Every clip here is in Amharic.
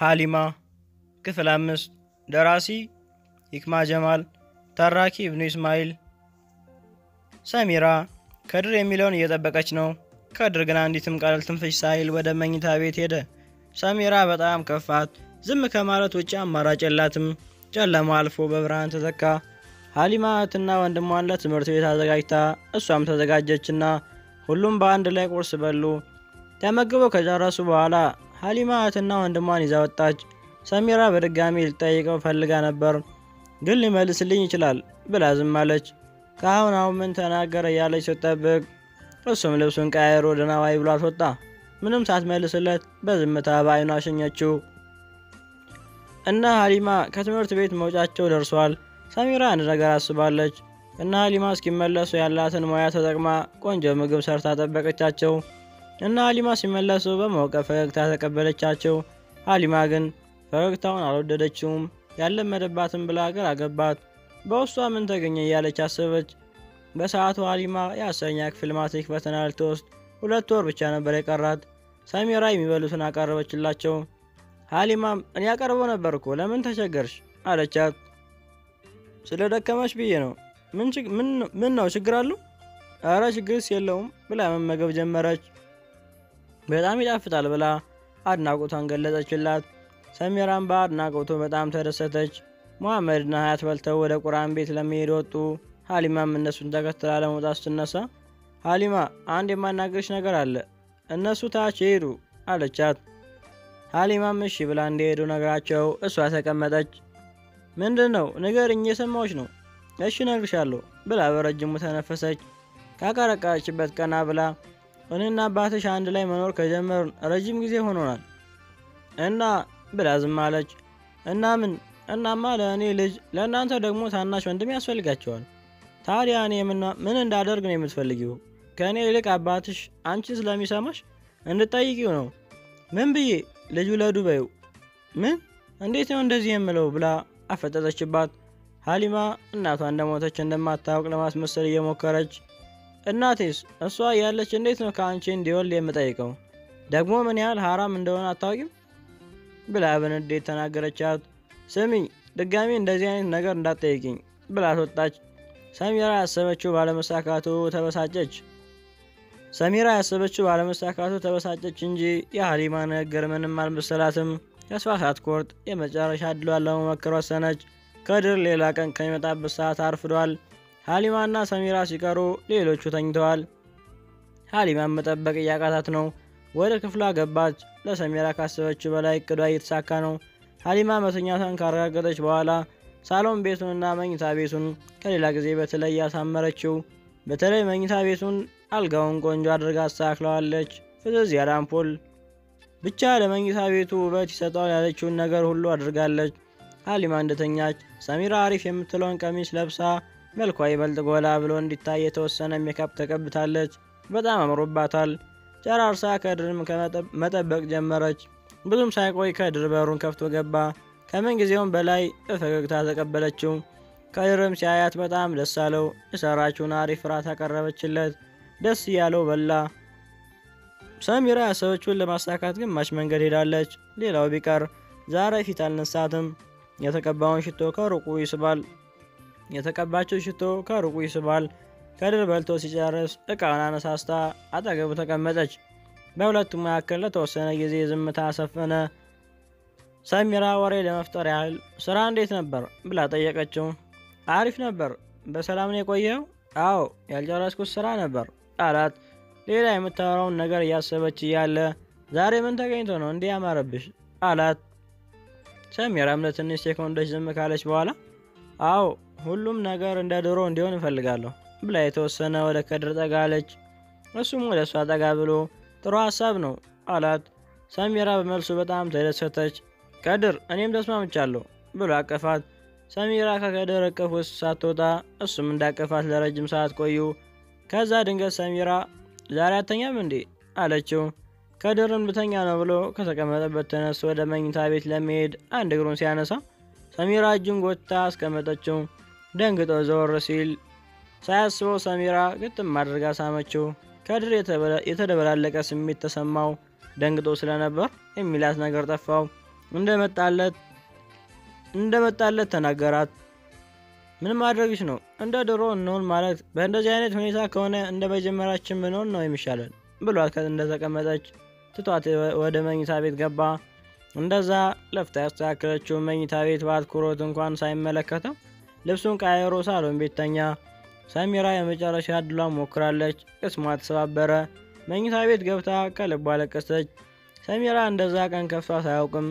ሀሊማ ክፍል 5 ደራሲ ይክማ ጀማል ተራኪ ኢብኑ ኢስማኤል ሰሚራ ከድር የሚለውን እየጠበቀች ነው። ከድር ግን አንዲትም ቃል ትንፍሽ ሳይል ወደ መኝታ ቤት ሄደ። ሰሚራ በጣም ከፋት። ዝም ከማለት ውጪ አማራጭ የላትም። ጨለማ አልፎ በብርሃን ተተካ። ሀሊማ እህትና ወንድሟን ለትምህርት ቤት አዘጋጅታ እሷም ተዘጋጀችና ሁሉም በአንድ ላይ ቁርስ በሉ። ተመግበው ከጨረሱ በኋላ ሀሊማ እህትና ወንድሟን ይዛ ወጣች። ሰሚራ በድጋሚ ልጠይቀው ፈልጋ ነበር፣ ግን ሊመልስልኝ ይችላል ብላ ዝም አለች። ከአሁን ምን ተናገረ እያለች ስትጠብቅ እሱም ልብሱን ቀያይሮ ደህና ዋይ ብሏት ወጣ። ምንም ሳትመልስለት በዝምታ በዓይኗ ሸኘችው እና ሀሊማ ከትምህርት ቤት መውጫቸው ደርሷል። ሰሚራ አንድ ነገር አስባለች እና ሀሊማ እስኪመለሱ ያላትን ሙያ ተጠቅማ ቆንጆ ምግብ ሰርታ ጠበቀቻቸው እና ሀሊማ ሲመለሱ በሞቀ ፈገግታ ተቀበለቻቸው። ሀሊማ ግን ፈገግታውን አልወደደችውም። ያለመደባትን ብላ ግራ ገባት። በውስጧ ምን ተገኘ እያለች አሰበች። በሰዓቱ ሀሊማ የ10ኛ ክፍል ማትሪክ ፈተና ልትወስድ 2 ወር ብቻ ነበር የቀራት። ሰሚራ የሚበሉትን አቀረበችላቸው። ሀሊማም እኔ ያቀርበው ነበር እኮ ለምን ተቸገርሽ አለቻት። ስለደከመሽ ብዬ ነው። ምን ነው ችግር አለው? አረ ችግርስ የለውም ብላ መመገብ ጀመረች። በጣም ይጣፍጣል ብላ አድናቆቷን ገለጸችላት። ሰሚራም በአድናቆቱ በጣም ተደሰተች። መሐመድና ሀያት በልተው ወደ ቁርአን ቤት ለመሄድ ወጡ። ሀሊማም እነሱን ተከትላ ለመውጣት ስትነሳ ሀሊማ አንድ የማናገርሽ ነገር አለ፣ እነሱ ታች ይሄዱ አለቻት። ሀሊማም እሺ ብላ እንደሄዱ ነገራቸው። እሷ ተቀመጠች። ምንድነው ንገሪኝ፣ እየሰማሁሽ ነው። እሺ እነግርሻለሁ ብላ በረጅሙ ተነፈሰች። ካቀረቀረችበት ቀና ብላ እኔና አባትሽ አንድ ላይ መኖር ከጀመርን ረጅም ጊዜ ሆኖናል እና ብላ ዝም አለች። እና እናማ ለእኔ ልጅ ለእናንተ ደግሞ ታናሽ ወንድም ያስፈልጋቸዋል። ታዲያ እኔ ምን እንዳደርግ ነው የምትፈልጊው? ከእኔ ይልቅ አባትሽ አንቺን ስለሚሰማሽ እንድጠይቂው ነው። ምን ብዬ ልጁ ለዱበዩ? ምን እንዴት ነው እንደዚህ የምለው ብላ አፈጠጠችባት። ሀሊማ እናቷ እንደሞተች እንደማታውቅ ለማስመሰል እየሞከረች እናቴስ እሷ ያለች እንዴት ነው ከአንቺ እንዲወልድ የምጠይቀው? ደግሞ ምን ያህል ሐራም እንደሆነ አታውቂም ብላ በንዴት ተናገረቻት። ስሚ ድጋሚ እንደዚህ አይነት ነገር እንዳትጠይቂኝ ብላ ወጣች። ሰሚራ ያሰበችው ባለመሳካቱ ተበሳጨች እንጂ የሀሊማ ንግግር ምንም አልመሰላትም። ተስፋ ሳትቆርጥ የመጨረሻ ዕድሏን ለመሞከር ወሰነች። ከድር ሌላ ቀን ከሚመጣበት ሰዓት አርፍዷል። ሀሊማና ሰሚራ ሲቀሩ ሌሎቹ ተኝተዋል። ሀሊማን መጠበቅ እያቃታት ነው። ወደ ክፍሏ ገባች። ለሰሚራ ካሰበችው በላይ እቅዷ እየተሳካ ነው። ሀሊማ መተኛቷን ካረጋገጠች በኋላ ሳሎን ቤቱንና መኝታ ቤቱን ከሌላ ጊዜ በተለይ ያሳመረችው። በተለይ መኝታ ቤቱን አልጋውን ቆንጆ አድርጋ አስተካክለዋለች። ፍዝዝ ያለ አምፖል ብቻ ለመኝታ ቤቱ ውበት ይሰጠዋል ያለችውን ነገር ሁሉ አድርጋለች። ሀሊማ እንደተኛች ሰሚራ አሪፍ የምትለውን ቀሚስ ለብሳ መልኳ ይበልጥ ጎላ ብሎ እንዲታይ የተወሰነ ሜካፕ ተቀብታለች። በጣም አምሮባታል። ጨራርሳ ከድርም መጠበቅ ጀመረች። ብዙም ሳይቆይ ከድር በሩን ከፍቶ ገባ። ከምን ጊዜውም በላይ በፈገግታ ተቀበለችው። ከድርም ሲያያት በጣም ደስ አለው። የሰራችውን አሪፍ ራት አቀረበችለት። ደስ እያለው በላ። ሰሚራ ያሰበችውን ለማሳካት ግማሽ መንገድ ሄዳለች። ሌላው ቢቀር ዛሬ ፊት አልነሳትም። የተቀባውን ሽቶ ከሩቁ ይስባል። ከድር በልቶ ሲጨርስ እቃውን አነሳስታ አጠገቡ ተቀመጠች። በሁለቱም መካከል ለተወሰነ ጊዜ ዝምታ ሰፈነ። ሰሚራ ወሬ ለመፍጠር ያህል ስራ እንዴት ነበር ብላ ጠየቀችው። አሪፍ ነበር። በሰላም ነው የቆየው? አዎ ያልጨረስኩት ስራ ነበር አላት። ሌላ የምታወራውን ነገር እያሰበች እያለ ዛሬ ምን ተገኝቶ ነው እንዲህ ያማረብሽ አላት። ሰሚራም ለትንሽ ሴኮንዶች ዝም ካለች በኋላ አዎ ሁሉም ነገር እንደ ድሮ እንዲሆን እፈልጋለሁ ብላ የተወሰነ ወደ ከድር ጠጋ አለች። እሱም ወደ እሷ ጠጋ ብሎ ጥሩ ሀሳብ ነው አላት። ሰሚራ በመልሱ በጣም ተደሰተች። ከድር እኔም ተስማምቻለሁ ብሎ አቀፋት። ሰሚራ ከከድር እቅፍ ውስጥ ሳትወጣ እሱም እንዳቀፋት ለረጅም ሰዓት ቆዩ። ከዛ ድንገት ሰሚራ ዛሬ አተኛም እንዴ አለችው። ከድርም ልተኛ ነው ብሎ ከተቀመጠበት ተነስቶ ወደ መኝታ ቤት ለመሄድ አንድ እግሩን ሲያነሳ ሰሚራ እጁን ጎትታ አስቀመጠችው። ደንግጦ ዘወር ሲል ሳያስበው ሰሚራ ግጥም አድርጋ ሳመችው። ከድር የተደበላለቀ ስሜት ተሰማው። ደንግጦ ስለነበር የሚላት ነገር ጠፋው። እንደመጣለት ተናገራት። ምን ማድረግሽ ነው? እንደ ድሮ እንሆን ማለት በእንደዚህ አይነት ሁኔታ ከሆነ እንደ መጀመሪያችን ብንሆን ነው የሚሻለን ብሏት እንደተቀመጠች ትቷት ወደ መኝታ ቤት ገባ። እንደዛ ለፍታ ያስተካከለችው መኝታ ቤት በአትኩሮት እንኳን ሳይመለከተው ልብሱን ቀያይሮ ሳሎን ቤት ተኛ። ሰሚራ የመጨረሻ እድሏን ሞክራለች። ቅስሟ ተሰባበረ። መኝታ ቤት ገብታ ከልቧ አለቀሰች። ሰሚራ እንደዛ ቀን ከፍቷት አያውቅም።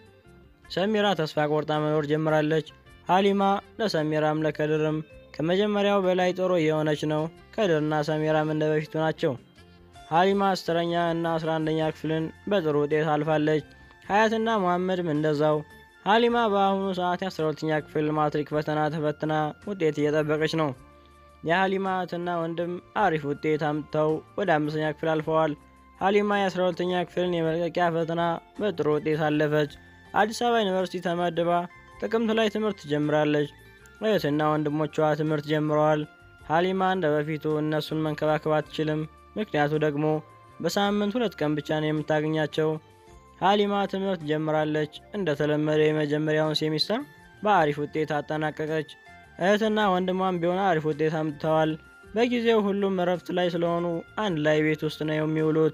ሰሚራ ተስፋ ቆርጣ መኖር ጀምራለች። ሀሊማ ለሰሚራም ለከድርም ከመጀመሪያው በላይ ጥሩ እየሆነች ነው። ከድርና ሰሚራም እንደ በፊቱ ናቸው። ሀሊማ 10ኛ እና 11ኛ ክፍልን በጥሩ ውጤት አልፋለች። ሀያትና መሐመድም እንደዛው። ሀሊማ በአሁኑ ሰዓት የ12ኛ ክፍል ማትሪክ ፈተና ተፈትና ውጤት እየጠበቀች ነው። የሀሊማ እህትና ወንድም አሪፍ ውጤት አምጥተው ወደ 5ኛ ክፍል አልፈዋል። ሀሊማ የ12ኛ ክፍልን የመልቀቂያ ፈተና በጥሩ ውጤት አለፈች። አዲስ አበባ ዩኒቨርሲቲ ተመድባ ጥቅምት ላይ ትምህርት ትጀምራለች። እህትና ወንድሞቿ ትምህርት ጀምረዋል። ሀሊማ እንደ በፊቱ እነሱን መንከባከብ አትችልም። ምክንያቱ ደግሞ በሳምንት 2 ቀን ብቻ ነው የምታገኛቸው። ሀሊማ ትምህርት ጀምራለች። እንደተለመደ የመጀመሪያውን ሴሚስተር በአሪፍ ውጤት አጠናቀቀች። እህትና ወንድሟም ቢሆን አሪፍ ውጤት አምጥተዋል። በጊዜው ሁሉም እረፍት ላይ ስለሆኑ አንድ ላይ ቤት ውስጥ ነው የሚውሉት።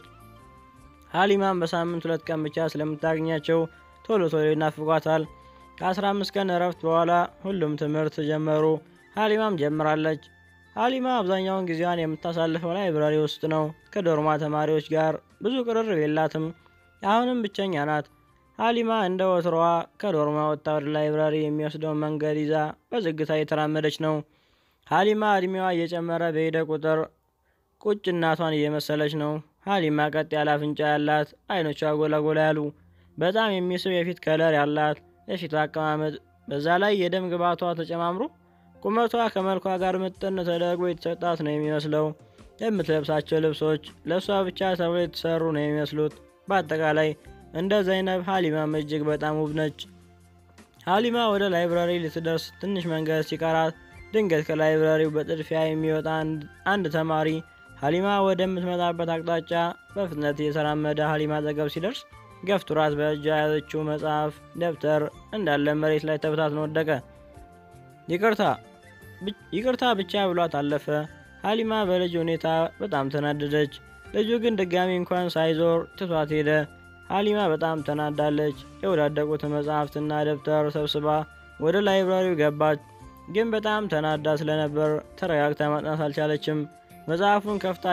ሀሊማም በሳምንት 2 ቀን ብቻ ስለምታገኛቸው ቶሎ ይናፍቋታል። ከ15 ቀን እረፍት በኋላ ሁሉም ትምህርት ጀመሩ። ሀሊማም ጀምራለች። ሀሊማ አብዛኛውን ጊዜዋን የምታሳልፈው ላይብራሪ ውስጥ ነው። ከዶርማ ተማሪዎች ጋር ብዙ ቅርርብ የላትም። አሁንም ብቸኛ ናት። ሀሊማ እንደ ወትሮዋ ከዶርማ ወጥታ ወደ ላይብራሪ የሚወስደውን መንገድ ይዛ በዝግታ እየተራመደች ነው። ሀሊማ እድሜዋ እየጨመረ በሄደ ቁጥር ቁጭ እናቷን እየመሰለች ነው። ሀሊማ ቀጥ ያለ አፍንጫ ያላት፣ አይኖቿ ጎላ ያሉ፣ በጣም የሚስብ የፊት ከለር ያላት፣ የፊቷ አቀማመጥ በዛ ላይ የደም ግባቷ ተጨማምሮ ቁመቷ ከመልኳ ጋር ምጥን ተደርጎ የተሰጣት ነው የሚመስለው። የምትለብሳቸው ልብሶች ለእሷ ብቻ ተብሎ የተሰሩ ነው የሚመስሉት። በአጠቃላይ እንደ ዘይነብ ሀሊማም እጅግ በጣም ውብ ነች። ሀሊማ ወደ ላይብራሪ ልትደርስ ትንሽ መንገድ ሲቀራት ድንገት ከላይብራሪው በጥድፊያ የሚወጣ አንድ ተማሪ ሀሊማ ወደምትመጣበት አቅጣጫ በፍጥነት እየተራመደ ሀሊማ አጠገብ ሲደርስ ገፍትሯት በእጇ የያዘችው መጽሐፍ፣ ደብተር እንዳለ መሬት ላይ ተበታትኖ ወደቀ። ይቅርታ ብቻ ብሏት አለፈ። ሀሊማ በልጁ ሁኔታ በጣም ተናደደች። ልጁ ግን ድጋሚ እንኳን ሳይዞር ትቷት ሄደ። ሀሊማ በጣም ተናዳለች። የወዳደቁትን መጽሐፍትና ደብተር ሰብስባ ወደ ላይብራሪው ገባች። ግን በጣም ተናዳ ስለነበር ተረጋግታ ማጥናት አልቻለችም። መጽሐፉን ከፍታ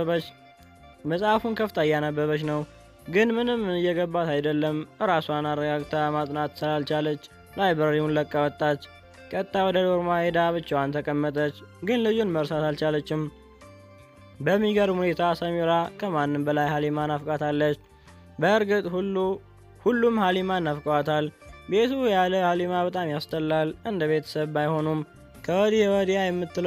እያነበበች ነው። ግን ምንም እየገባት አይደለም። ራሷን አረጋግታ ማጥናት ስላልቻለች ላይብራሪውን ለቃ ወጣች። ቀጥታ ወደ ዶርማ ሄዳ ብቻዋን ተቀመጠች። ግን ልጁን መርሳት አልቻለችም። በሚገርም ሁኔታ ሰሚራ ከማንም በላይ ሀሊማ ናፍቃታለች። በእርግጥ ሁሉም ሀሊማ ናፍቀዋታል። ቤቱ ያለ ሀሊማ በጣም ያስጠላል። እንደ ቤተሰብ ባይሆኑም ከወዲህ ወዲያ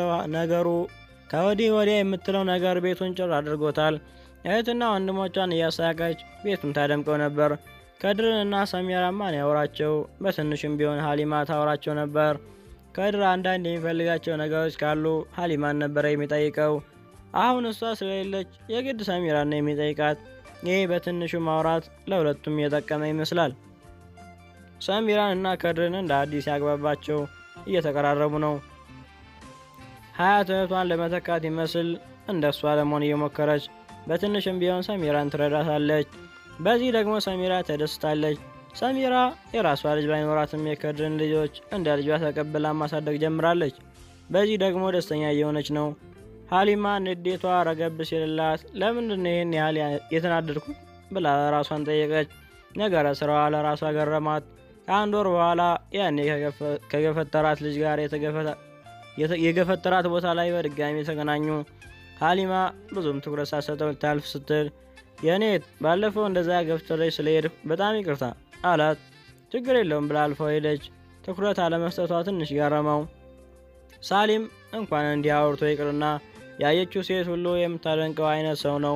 የምትለው ነገር ቤቱን ጭር አድርጎታል። እህትና ወንድሞቿን እያሳቀች ቤቱን ታደምቀው ነበር። ከድርንና ሰሚራ ማን ያወራቸው? በትንሹም ቢሆን ሀሊማ ታወራቸው ነበር። ከድር አንዳንድ የሚፈልጋቸው ነገሮች ካሉ ሀሊማን ነበረ የሚጠይቀው። አሁን እሷ ስለሌለች የግድ ሰሚራን ነው የሚጠይቃት። ይህ በትንሹ ማውራት ለሁለቱም የጠቀመ ይመስላል። ሰሚራን እና ከድርን እንደ አዲስ ያግባባቸው እየተቀራረቡ ነው። ሀያት እህቷን ለመተካት ይመስል እንደ እሷ ለመሆን እየሞከረች በትንሽም ቢሆን ሰሚራን ትረዳታለች። በዚህ ደግሞ ሰሚራ ተደስታለች። ሰሚራ የራሷ ልጅ ባይኖራትም የከድርን ልጆች እንደ ልጇ ተቀብላ ማሳደግ ጀምራለች። በዚህ ደግሞ ደስተኛ እየሆነች ነው። ሀሊማ ንዴቷ ረገብ ሲልላት ለምንድን ነው ይህን ያህል የተናደድኩት ብላ ራሷን ጠየቀች። ነገረ ስራዋ ለራሷ ገረማት። ከአንድ ወር በኋላ ያኔ ከገፈተራት ልጅ ጋር የገፈተራት ቦታ ላይ በድጋሚ ተገናኙ። ሀሊማ ብዙም ትኩረት ሳትሰጠው ልታልፍ ስትል የኔት ባለፈው እንደዛ ገፍትሬሽ ስለሄድኩ በጣም ይቅርታ አላት። ችግር የለውም ብላ አልፈው ሄደች። ትኩረት አለመስጠቷ ትንሽ ገረመው። ሳሊም እንኳን እንዲህ አውርቶ ይቅርና ያየችው ሴት ሁሉ የምታደንቀው አይነት ሰው ነው።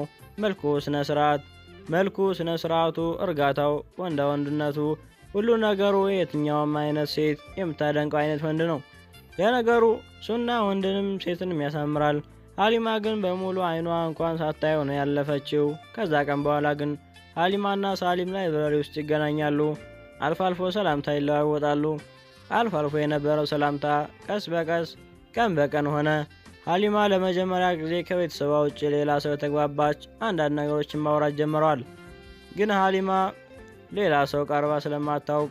መልኩ፣ ስነ ስርዓቱ፣ እርጋታው፣ ወንድነቱ፣ ሁሉ ነገሩ የትኛውም አይነት ሴት የምታደንቀው አይነት ወንድ ነው። ለነገሩ ሱና ወንድንም ሴትንም ያሳምራል። ሀሊማ ግን በሙሉ አይኗ እንኳን ሳታየው ነው ያለፈችው። ከዛ ቀን በኋላ ግን ሀሊማና ሳሊም ላይብራሪ ውስጥ ይገናኛሉ። አልፎ አልፎ ሰላምታ ይለዋወጣሉ። አልፎ አልፎ የነበረው ሰላምታ ቀስ በቀስ ቀን በቀን ሆነ። ሀሊማ ለመጀመሪያ ጊዜ ከቤተሰቧ ውጭ ሌላ ሰው ተግባባች። አንዳንድ ነገሮችን ማውራት ጀምረዋል። ግን ሀሊማ ሌላ ሰው ቀርባ ስለማታውቅ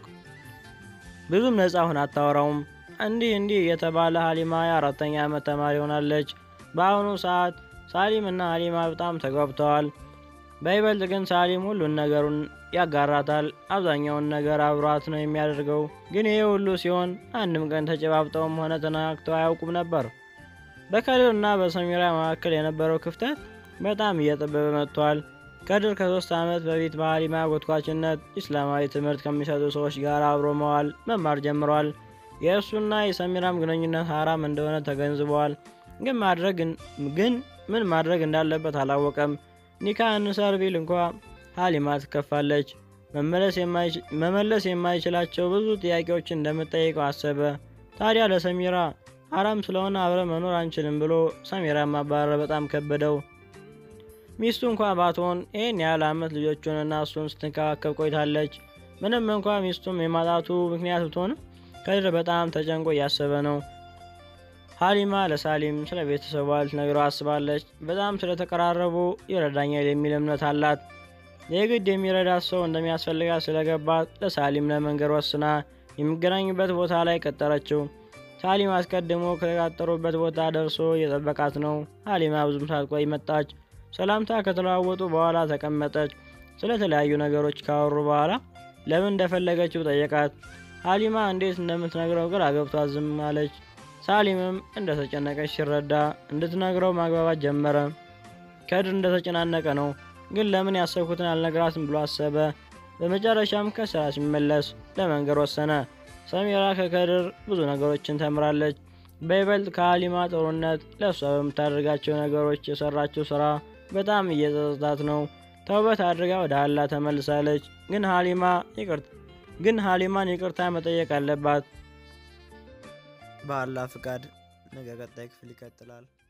ብዙም ነፃ ሆና አታወራውም። እንዲህ የተባለ ሀሊማ የ4ኛ ዓመት ተማሪ ሆናለች። በአሁኑ ሰዓት ሳሊም እና ሀሊማ በጣም ተግባብተዋል። በይበልጥ ግን ሳሊም ሁሉን ነገሩን ያጋራታል። አብዛኛውን ነገር አብሯት ነው የሚያደርገው። ግን ይሄ ሁሉ ሲሆን አንድም ቀን ተጨባብጠውም ሆነ ተነካክተው አያውቁም ነበር። በከድር እና በሰሚራ መካከል የነበረው ክፍተት በጣም እየጠበበ መጥቷል። ከድር ከ3 ዓመት በፊት በሀሊማ ጎትኳችነት ኢስላማዊ ትምህርት ከሚሰጡ ሰዎች ጋር አብሮ መዋል መማር ጀምሯል። የእሱና የሰሚራም ግንኙነት ሐራም እንደሆነ ተገንዝበዋል። ግን ምን ማድረግ እንዳለበት አላወቀም። ኒካ እንሰር ቢል እንኳ ሀሊማ ትከፋለች። መመለስ የማይችላቸው ብዙ ጥያቄዎችን እንደምትጠይቀው አሰበ። ታዲያ ለሰሚራ ሐራም ስለሆነ አብረ መኖር አንችልም ብሎ ሰሚራ ማባረር በጣም ከበደው። ሚስቱ እንኳ ባትሆን ይህን ያህል ዓመት ልጆቹንና እሱን ስትንከባከብ ቆይታለች። ምንም እንኳ ሚስቱም የማጣቱ ምክንያት ብትሆንም ከድር በጣም ተጨንቆ እያሰበ ነው። ሀሊማ ለሳሊም ስለ ቤተሰቧ ልትነግረው አስባለች። በጣም ስለተቀራረቡ ይረዳኛል የሚል እምነት አላት። የግድ የሚረዳት ሰው እንደሚያስፈልጋት ስለገባት ለሳሊም ለመንገር ወስና የሚገናኙበት ቦታ ላይ ቀጠረችው። ሳሊም አስቀድሞ ከተቃጠሩበት ቦታ ደርሶ እየጠበቃት ነው። ሀሊማ ብዙም ሳትቆይ መጣች። ሰላምታ ከተለዋወጡ በኋላ ተቀመጠች። ስለተለያዩ ነገሮች ካወሩ በኋላ ለምን እንደፈለገችው ጠየቃት። ሀሊማ እንዴት እንደምትነግረው ግራ ገብቷት ዝም አለች። ሳሊምም እንደተጨነቀች ሲረዳ እንድትነግረው ማግባባት ጀመረ። ከድር እንደተጨናነቀ ነው፣ ግን ለምን ያሰብኩትን አልነግራትም ብሎ አሰበ። በመጨረሻም ከስራ ሲመለስ ለመንገር ወሰነ። ሰሚራ ከከድር ብዙ ነገሮችን ተምራለች። በይበልጥ ከሀሊማ ጥሩነት፣ ለእሷ በምታደርጋቸው ነገሮች የሰራችው ስራ በጣም እየጸጸታት ነው። ተውበት አድርጋ ወደ አላህ ተመልሳለች። ግን ሀሊማን ይቅርታ መጠየቅ አለባት። በአላህ ፍቃድ ነገ ቀጣይ ክፍል ይቀጥላል።